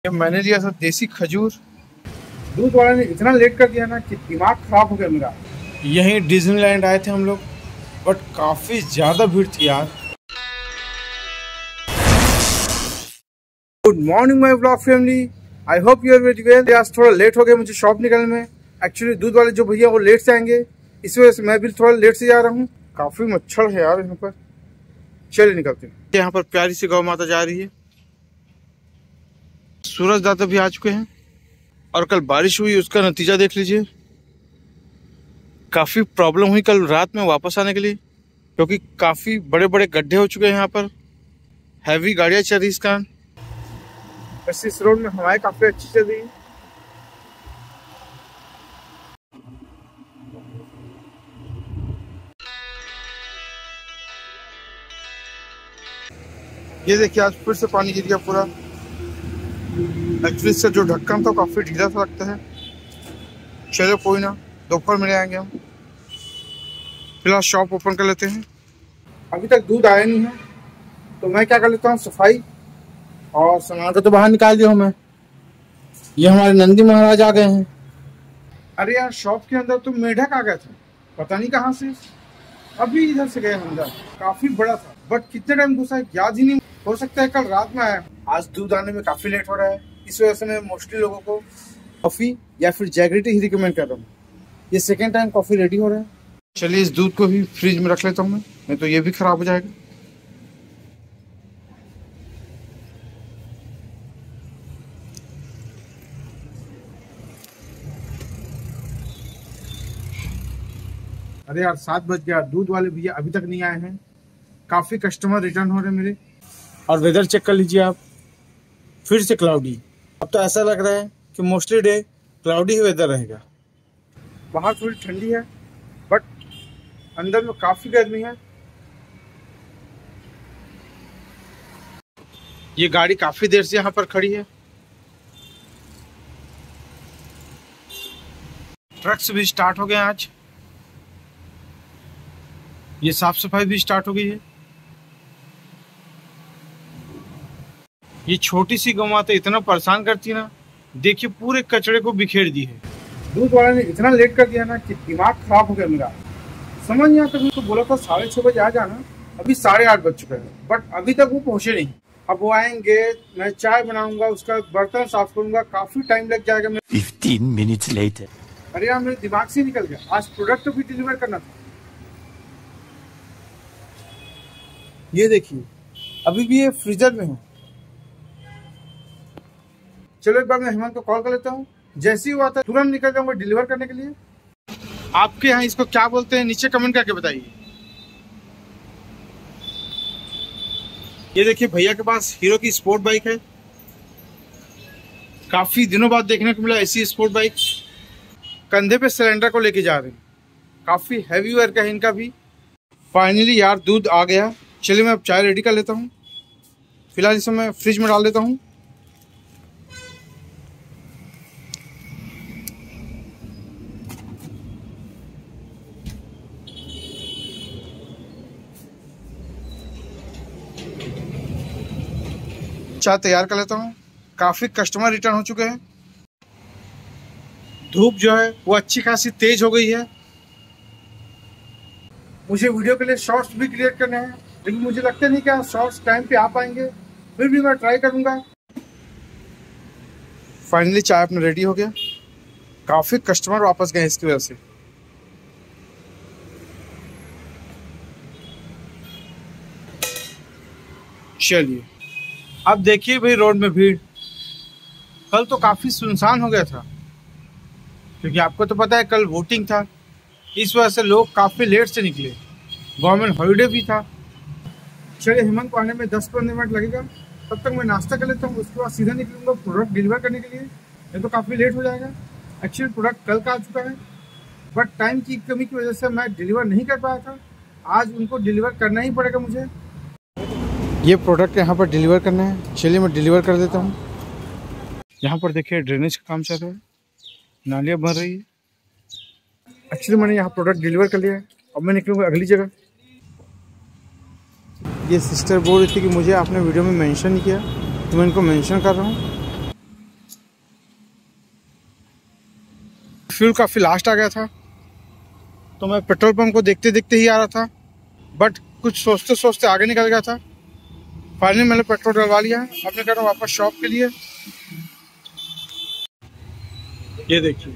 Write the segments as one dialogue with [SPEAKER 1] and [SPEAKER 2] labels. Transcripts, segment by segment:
[SPEAKER 1] ये मैंने लिया था देसी खजूर। दूध वाले ने इतना लेट कर दिया ना कि दिमाग खराब हो गया मेरा। यहीं डिज्नीलैंड आए थे हम लोग, बट काफी ज्यादा भीड़ थी यार। Good morning my blog family, I hope you are very well. आज थोड़ा लेट हो गया मुझे शॉप निकलने में। एक्चुअली दूध वाले जो भैया वो लेट से आएंगे, इस वजह से मैं भी थोड़ा लेट से जा रहा हूँ। काफी मच्छर है यार यहाँ पर। चलिए निकलते हैं। यहाँ पर प्यारी सी गौ माता जा रही है। सूरज दादा भी आ चुके हैं और कल बारिश हुई, उसका नतीजा देख लीजिए। काफी प्रॉब्लम हुई कल रात में वापस आने के लिए, क्योंकि काफी बड़े बड़े गड्ढे हो चुके हैं यहाँ पर। हैवी गाड़ियां चल रही इस कारण। वैसे इस रोड में हवाएं काफी अच्छी चल रही है। ये देखिए आज फिर से पानी गिर गया पूरा। एक्चुअली इससे जो ढक्कन था काफी ढीला सा लगता है। चलो कोई ना, दोपहर में ले आएंगे हम। फिलहाल शॉप ओपन कर लेते हैं। अभी तक दूध आया नहीं है तो मैं क्या कर लेता हूँ, सफाई और सामान को तो बाहर निकाल दिया हूँ मैं। ये हमारे नंदी महाराज आ गए हैं। अरे यार शॉप के अंदर तो मेढक आ गया था, पता नहीं कहाँ से। अभी इधर से गए अंदर, काफी बड़ा था बट कितने टाइम घुसा है याद ही नहीं। हो सकता है कल रात में आया। आज दूध आने में काफी लेट हो रहा है, इस वजह से मैं मोस्टली लोगों को कॉफी या फिर जैगरिटी ही रिकमेंड कर रहा हूँ। ये सेकेंड टाइम कॉफी रेडी हो रहा है। चलिए इस दूध को भी फ्रिज में रख लेता हूँ मैं, नहीं तो ये भी खराब हो जाएगा। अरे यार 7 बज गया, दूध वाले भैया अभी तक नहीं आए हैं। काफी कस्टमर रिटर्न हो रहे हैं मेरे। और वेदर चेक कर लीजिए आप, फिर से क्लाउडी। अब तो ऐसा लग रहा है कि मोस्टली डे क्लाउडी ही वेदर रहेगा। बाहर थोड़ी ठंडी है बट अंदर में काफी गर्मी है। ये गाड़ी काफी देर से यहाँ पर खड़ी है। ट्रक्स भी स्टार्ट हो गए आज। ये साफ सफाई भी स्टार्ट हो गई है। ये छोटी सी गौ माता इतना परेशान करती है ना, देखिए पूरे कचड़े को बिखेर दी है। दूध वाले ने इतना लेट कर दिया ना कि दिमाग खराब हो गया मेरा। समझ नहीं आता। तो बोला था 6:30 बजे आ जाना, अभी 8:30 बज चुके हैं बट अभी तक वो पहुंचे नहीं। अब वो आएंगे, मैं चाय बनाऊंगा, उसका बर्तन साफ करूंगा, काफी टाइम लग जाएगा।
[SPEAKER 2] 15 minutes later.
[SPEAKER 1] अरे यार मेरे दिमाग से निकल गया, आज प्रोडक्ट भी डिलीवर करना था। ये देखिए अभी भी ये फ्रीजर में है। चलो एक बार मैं हेमंत को कॉल कर लेता हूँ, जैसे ही वो आता है तुरंत निकल जाऊंगा डिलीवर करने के लिए। आपके यहाँ इसको क्या बोलते हैं नीचे कमेंट करके बताइए। ये देखिए भैया के पास हीरो की स्पोर्ट बाइक है। काफी दिनों बाद देखने को मिला ऐसी स्पोर्ट बाइक। कंधे पे सिलेंडर को लेके जा रहे हैं। काफी हैवी वर्क है इनका भी। फाइनली यार दूध आ गया। चलिए मैं अब चाय रेडी कर लेता हूँ। फिलहाल इसे मैं फ्रिज में डाल देता हूँ। चाय तैयार कर लेता हूँ। काफी कस्टमर रिटर्न हो चुके हैं। धूप जो है वो अच्छी खासी तेज हो गई है। मुझे वीडियो के लिए शॉर्ट्स भी क्रिएट करने हैं, लेकिन मुझे लगता नहीं कि शॉर्ट्स टाइम पे आ पाएंगे। फिर भी मैं ट्राई करूंगा। फाइनली चाय अपना रेडी हो गया। काफी कस्टमर वापस गए इसकी वजह से। चलिए अब देखिए भाई रोड में भीड़। कल तो काफी सुनसान हो गया था, क्योंकि आपको तो पता है कल वोटिंग था, इस वजह से लोग काफी लेट से निकले। गवर्नमेंट हॉलीडे भी था। चलिए हेमंत को आने में 10-15 मिनट लगेगा, तब तक मैं नाश्ता कर लेता हूँ। उसके बाद सीधा निकलूंगा प्रोडक्ट डिलीवर करने के लिए, नहीं तो काफ़ी लेट हो जाएगा। एक्चुअली प्रोडक्ट कल का आ चुका है बट टाइम की कमी की वजह से मैं डिलीवर नहीं कर पाया था। आज उनको डिलीवर करना ही पड़ेगा मुझे। ये प्रोडक्ट यहाँ पर डिलीवर करना है। चलिए मैं डिलीवर कर देता हूँ। यहाँ पर देखिए ड्रेनेज का काम चल रहा है, नालियाँ बन रही है। एक्चुअली मैंने यहाँ प्रोडक्ट डिलीवर कर लिया है। अब मैं निकलूँगा अगली जगह। ये सिस्टर बोल रही थी कि मुझे आपने वीडियो में मेंशन नहीं किया, तो मैं इनको मेंशन कर रहा हूँ। फ्यूल काफ़ी लास्ट आ गया था, तो मैं पेट्रोल पंप को देखते देखते ही आ रहा था, बट कुछ सोचते सोचते आगे निकल गया था। फाइनली मैंने पेट्रोल डलवा लिया। अब मैं कर रहा हूँ वापस शॉप के लिए। ये देखिए,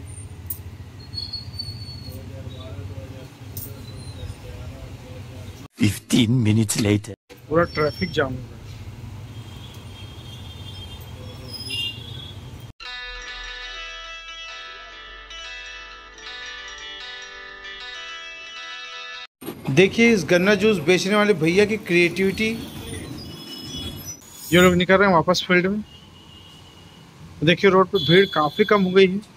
[SPEAKER 2] minutes later.
[SPEAKER 1] पूरा ट्रैफिक जाम हो गया। देखिए इस गन्ना जूस बेचने वाले भैया की क्रिएटिविटी। ये लोग निकल रहे हैं वापस फील्ड में। देखिए रोड पे भीड़ काफी कम हो गई है।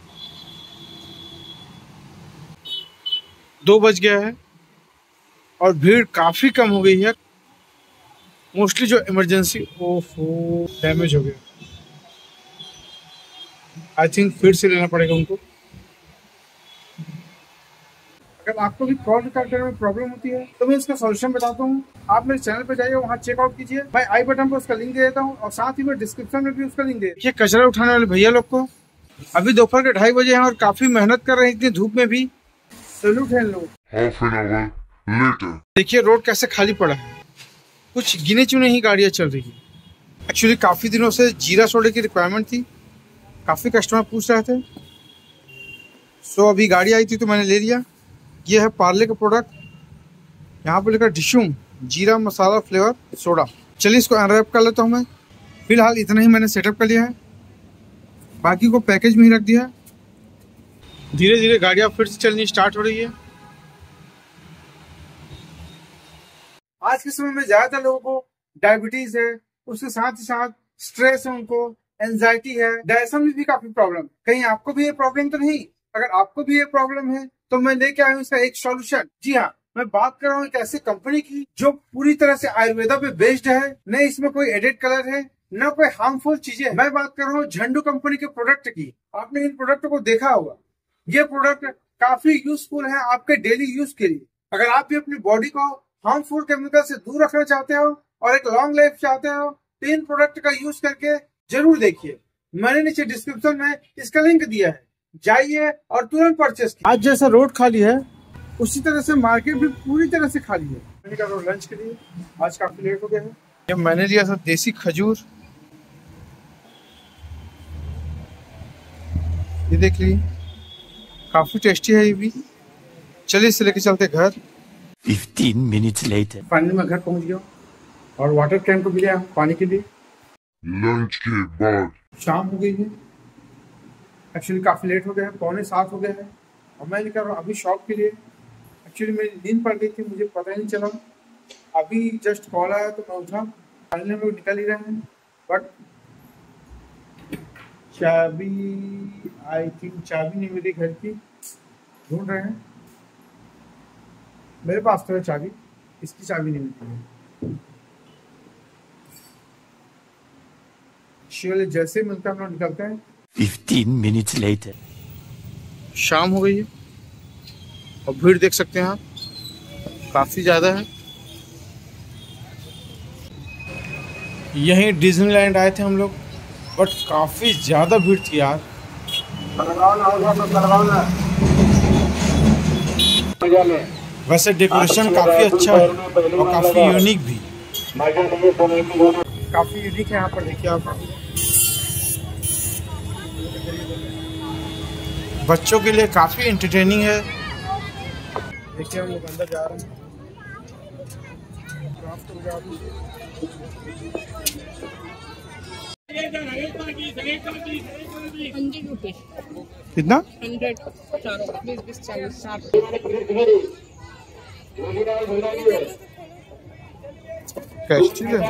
[SPEAKER 1] 2 बज गया है और भीड़ काफी कम हो गई है। मोस्टली जो इमरजेंसी डैमेज हो गया, आई थिंक फिर से लेना पड़ेगा उनको। अगर आपको भी कॉल रिकॉर्डर में प्रॉब्लम होती है तो मैं इसका सॉल्यूशन बताता हूँ। आप मेरे चैनल पे जाइए, वहाँ चेकआउट कीजिए। मैं आई बटन पर उसका लिंक दे देता हूँ और साथ ही मैं डिस्क्रिप्शन में भी उसका लिंक दे। ये कचरा उठाने वाले भैया लोग को अभी दोपहर के 2:30 बजे हैं और काफी मेहनत कर रहे हैं इतनी धूप में भी। सैल्यूट है इन लोग। देखिए रोड कैसे खाली पड़ा है, कुछ गिने चुने ही गाड़ियाँ चल रही है। एक्चुअली काफी दिनों से जीरा सोडे की रिक्वायरमेंट थी, काफी कस्टमर पूछ रहे थे, सो अभी गाड़ी आई थी तो मैंने ले लिया। ये है पार्ले का प्रोडक्ट, यहाँ पर लिखा डिशूम जीरा मसाला फ्लेवर सोडा। चलिए इसको अनरैप कर लेता हूँ मैं। फिलहाल इतना ही मैंने सेटअप कर लिया है, बाकी को पैकेज में ही रख दिया है। धीरे धीरे गाड़ियाँ फिर से चलनी स्टार्ट हो रही है। आज के समय में ज्यादातर लोगों को डायबिटीज है, उसके साथ ही साथ स्ट्रेस है, उनको एंजाइटी है, डायजेशन में भी काफी प्रॉब्लम। कहीं आपको भी ये प्रॉब्लम तो नहीं? अगर आपको भी ये प्रॉब्लम है तो मैं लेके आया हूँ इसका एक सॉल्यूशन। जी हाँ, मैं बात कर रहा हूँ एक ऐसी कंपनी की जो पूरी तरह से आयुर्वेदा पे बेस्ड है। न इसमें कोई एडिट कलर है, न कोई हार्मफुल चीजें। मैं बात कर रहा हूँ झंडू कंपनी के प्रोडक्ट की। आपने इन प्रोडक्ट को देखा होगा। ये प्रोडक्ट काफी यूजफुल है आपके डेली यूज के लिए। अगर आप भी अपनी बॉडी को हार्मफुल केमिकल से दूर रखना चाहते हो और एक लॉन्ग लाइफ चाहते हो तो इन प्रोडक्ट का यूज करके जरूर देखिए। मैंने नीचे डिस्क्रिप्शन में इसका लिंक दिया है, जाइए और तुरंत परचेस कीजिए। आज जैसा रोड खाली है उसी तरह से मार्केट भी पूरी तरह से खाली है। मैंने कहा लंच के लिए आज काफी लेट हो गया है। ये मैंने लिया था देसी खजूर, ये देख लीजिए काफी टेस्टी है ये भी। चलिए इसे लेके चलते घर।
[SPEAKER 2] 15 minutes later.
[SPEAKER 1] फाइनली मैं घर पहुंच गया और वाटर कैन को भी लिया पानी के लिए।
[SPEAKER 3] लंच के बाद
[SPEAKER 1] शाम हो गई है, एक्चुअली काफी लेट हो गया है, 6:45 हो गया है और मैं निकल रहा हूँ अभी शॉप के लिए। एक्चुअली मेरी नींद पड़ गई थी, मुझे पता ही नहीं चला। अभी जस्ट कॉल आया तो मैं उठा। फाइनली हम लोग निकल ही रहे हैं, बट चाबी आई थिंक चाबी नहीं मिली घर की, ढूंढ रहे हैं। मेरे पास तो है चाबी, इसकी चाबी नहीं मिलती है। जैसे मिलता है हम लोग निकलते हैं।
[SPEAKER 2] 15 minutes later.
[SPEAKER 1] शाम हो गई है और भीड़ देख सकते हैं आप, काफी ज्यादा है। यहीं डिज्नीलैंड आए थे हम लोग, बट काफी ज्यादा भीड़ थी यार। वैसे डेकोरेशन काफी अच्छा है और काफी यूनिक भी। काफी यूनिक है यहाँ पर, देखिए आप। बच्चों के लिए काफी एंटरटेनिंग है। देखिए हम लोग अंदर जा रहे हैं। कितना?
[SPEAKER 4] 100 20 40
[SPEAKER 1] टेस्टी है।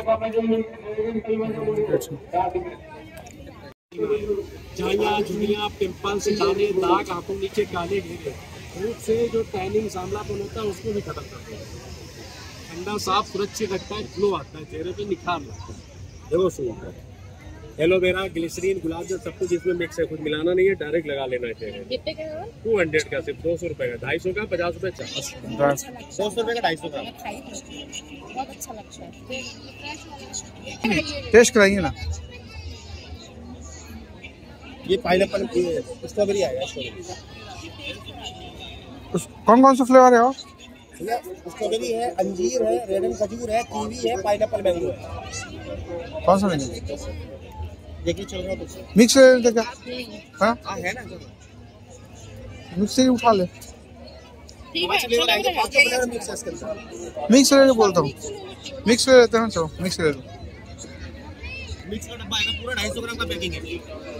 [SPEAKER 5] झाइयाँ, झुर्रियाँ, पिंपल्स, दाने, दाग, आंखों नीचे काले घेरे, धूप से जो टैनिंग सांवलापन होता है उसको भी खत्म करता है। ठंडा साफ सुरक्षित रखता है, ग्लो आता है चेहरे पे, निखार लगता है। देखो सुन, एलोवेरा, ग्लिसरीन, गुलाब जल सब कुछ इसमें मिक्स है, कुछ मिलाना नहीं है, डायरेक्ट लगा लेना है चेहरे।
[SPEAKER 4] कितने का है?
[SPEAKER 5] 200 का, सिर्फ 200 रुपये का, 250 का, 50 रुपये, 100 रुपये का, 250 का।
[SPEAKER 4] बहुत अच्छा लगता है।
[SPEAKER 1] टेस्ट कराइए ना।
[SPEAKER 5] ये पाइनएप्पल स्ट्रॉबेरी आएगा, स्ट्रॉबेरी
[SPEAKER 1] कौन कौन सा फ्लेवर है और
[SPEAKER 6] स्ट्रॉबेरी है, अंजीर है, रेडन खजूर है, कीवी है, पाइनएप्पल मैंगो है।
[SPEAKER 1] कौन सा लेंगे?
[SPEAKER 6] देखिए चल रहा है
[SPEAKER 1] मिक्स ले लेते क्या? हाँ
[SPEAKER 6] है ना
[SPEAKER 1] मिक्स से ही उठा ले।
[SPEAKER 4] ठीक है
[SPEAKER 6] मिक्स है इसके अंदर।
[SPEAKER 1] मिक्स ले ले बोलता हूँ, मिक्स ले लेते हैं। चलो मिक्स ले लो।
[SPEAKER 6] मिक्स का डब्बा आएगा पूरा 250 ग्राम का पैकिंग है।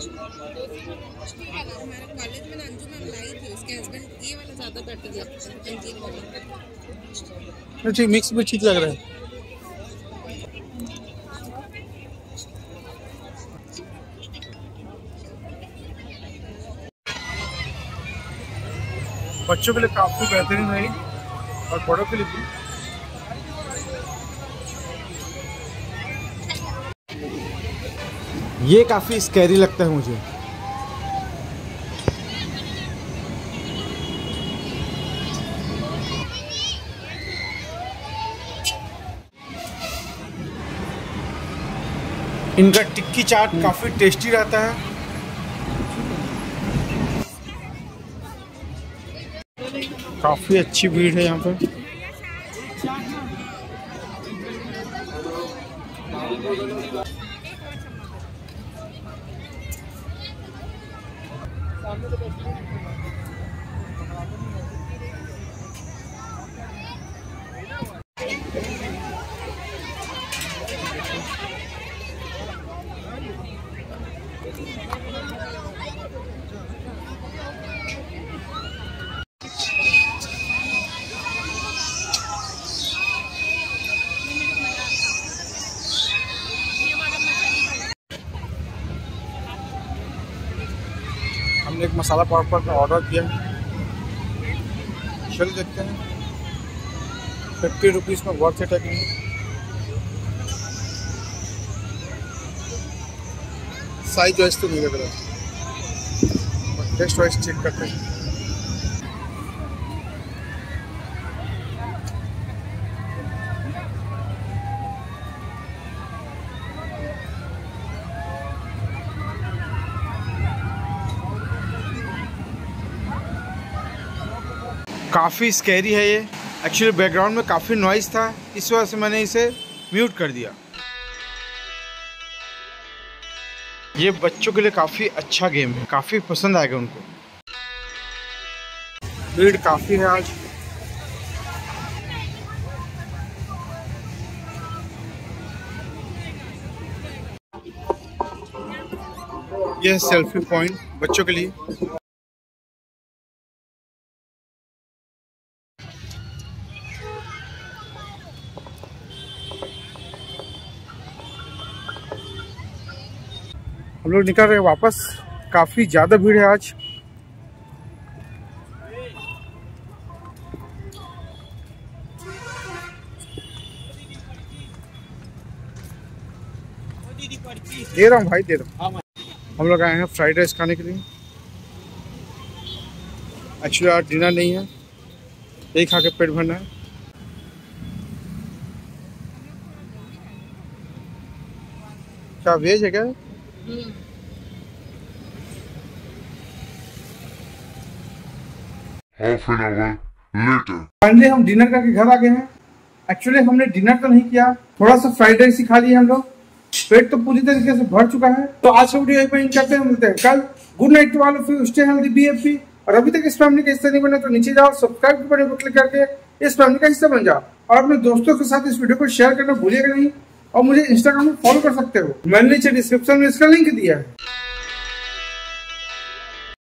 [SPEAKER 4] हमारे कॉलेज में अंजू मैम लाई थी, उसके हस्बैंड ये वाला ज्यादा बेटर लगता है, अंजीर वाला।
[SPEAKER 1] ठीक, मिक्स भी ठीक लग रहा है। बच्चों के लिए काफी बेहतरीन रही और बड़ों के लिए भी।
[SPEAKER 6] ये काफी स्कैरी लगता है मुझे। इनका टिक्की चाट काफी टेस्टी रहता है।
[SPEAKER 1] काफी अच्छी भीड़ है यहाँ पे। हमने एक मसाला पापड़ का ऑर्डर किया है, चलिए देखते हैं 50 रुपीज़ में वर्थ इट है कि नहीं। साइज वाइज तो नहीं लग रहा, टेस्ट वाइज चेक करते हैं। काफ़ी स्कैरी है ये। एक्चुअली बैकग्राउंड में काफ़ी नॉइज़ था, इस वजह से मैंने इसे म्यूट कर दिया। ये बच्चों के लिए काफ़ी अच्छा गेम है, काफ़ी पसंद आएगा उनको। भीड़ काफ़ी है आज। ये सेल्फी पॉइंट बच्चों के लिए। हम लोग निकल रहे हैं वापस। काफ़ी ज़्यादा भीड़ है आज। दे रहा हूँ भाई, दे रहा हूँ। हम लोग आए हैं फ्राइड राइस खाने के लिए। एक्चुअली आज डिनर नहीं है, यही खा के पेट भरना है। क्या वेज है क्या?
[SPEAKER 3] Half an hour later.
[SPEAKER 1] Finally हम डिनर करके घर आ गए हैं। एक्चुअली हमने डिनर तो नहीं किया, थोड़ा सा फ्राइड राइस ही खा लिया हम लोग। पेट तो पूरी तरीके से भर चुका है। तो आज का वीडियो यहीं पर एंड करते हैं, मिलते हैं कल। Good night to all of you, stay healthy, be happy. और अभी तक इस फैमिली का हिस्सा नहीं बने तो नीचे जाओ, सब्सक्राइब के बटन को क्लिक करके इस फैमिली का हिस्सा बन जाओ। और अपने दोस्तों के साथ इस वीडियो को शेयर करना भूलिएगा नहीं। और मुझे इंस्टाग्राम में फॉलो कर सकते हो, मैंने नीचे डिस्क्रिप्शन में इसका लिंक दिया है।